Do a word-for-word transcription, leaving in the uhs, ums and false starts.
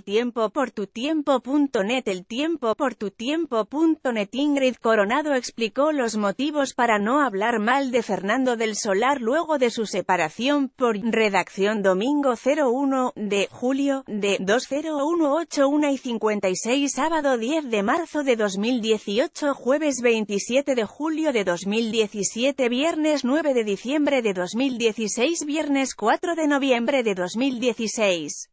El Tiempo por tu tiempo punto net. El Tiempo por tu tiempo punto net. Ingrid Coronado explicó los motivos para no hablar mal de Fernando del Solar luego de su separación. Por redacción domingo cero uno de julio de dos mil dieciocho, una y cincuenta y seis, sábado diez de marzo de dos mil dieciocho, jueves veintisiete de julio de dos mil diecisiete, viernes nueve de diciembre de dos mil dieciséis, viernes cuatro de noviembre de dos mil dieciséis.